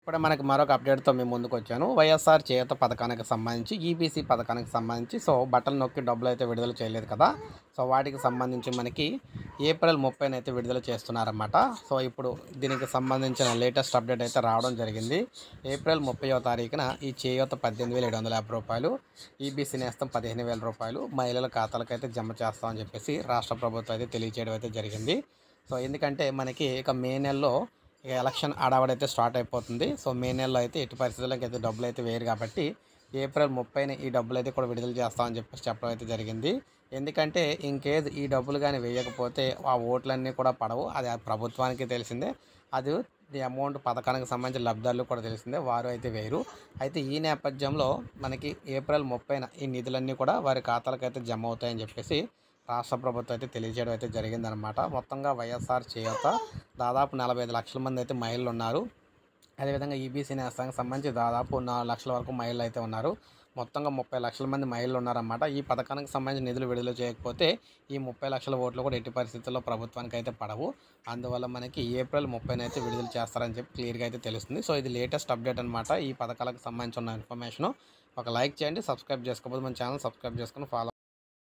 ఇప్పుడు మనకి మరొక అప్డేట్‌తో మీ ముందుకొచ్చాను. వైఎస్ఆర్ చేయూత పథకానికి సంబంధించి, ఈబీసీ పథకానికి సంబంధించి బటన్ నొక్కి డబ్బులైతే విడుదల చేయలేదు కదా! వాటికి సంబంధించి మనకి ఏప్రిల్ 30నైతే విడుదల చేస్తున్నారన్నమాట. ఇప్పుడు దీనికి సంబంధించిన లేటెస్ట్ అప్డేట్ అయితే రావడం జరిగింది. ఏప్రిల్ 30వ తారీఖున ఈ చేయూత రూ. 18,750, ఈబీసీ నేస్తం రూ. 15,000 మహిళల ఖాతాలకైతే జమ చేస్తామని చెప్పేసి రాష్ట్ర ప్రభుత్వం అయితే తెలియజేయడం అయితే జరిగింది. ఎందుకంటే మనకి ఇక మే నెలలో ఇక ఎలక్షన్ హడావుడైతే స్టార్ట్ అయిపోతుంది. మే నెలలో అయితే ఎట్టి పరిస్థితుల్లో ఇంకైతే డబ్బులైతే వేయరు కాబట్టి ఏప్రిల్ 30న ఈ డబ్బులైతే కూడా విడుదల చేస్తామని చెప్పేసి చెప్పడం అయితే జరిగింది. ఎందుకంటే ఇన్‌కేస్ ఈ డబ్బులు గాని వేయకపోతే ఆ ఓట్లన్నీ కూడా పడవు. అది ఆ ప్రభుత్వానికి తెలిసిందే. అది ఈ అమౌంట్ పథకానికి సంబంధించిన లబ్ధిదారులకు కూడా తెలిసిందే. వారు అయితే వేయరు. అయితే ఈ నేపథ్యంలో మనకి ఏప్రిల్ 30న ఈ నిధులన్నీ కూడా వారి ఖాతాలకైతే జమ అవుతాయని చెప్పేసి రాష్ట్ర ప్రభుత్వం అయితే తెలియజేయడం అయితే జరిగిందనమాట. మొత్తంగా వైఎస్ఆర్ చేయూత దాదాపు 45 లక్షల మంది అయితే మహిళలున్నారు. అదేవిధంగా ఈబీసీ నేస్తానికి సంబంధించి దాదాపు 4 లక్షల వరకు మహిళలైతే ఉన్నారు. మొత్తంగా 30 లక్షల మంది మహిళలున్నారన్నమాట. ఈ పథకానికి సంబంధించిన నిధులు విడుదల చేయకపోతే ఈ 30 లక్షల ఓట్లు కూడా ఎట్టి పరిస్థితుల్లో ప్రభుత్వానికైతే పడవు. అందువల్ల మనకి ఏప్రిల్ 30నైతే విడుదల చేస్తారని చెప్పి క్లియర్‌గా అయితే తెలుస్తుంది. ఇది లేటెస్ట్ అప్డేట్ అనమాట. ఈ పథకాలకు సంబంధించి ఉన్న ఇన్ఫర్మేషను. ఒక లైక్ చేయండి. సబ్స్క్రైబ్ చేసుకోకపోతే మన ఛానల్ సబ్స్క్రైబ్ చేసుకొని ఫాలో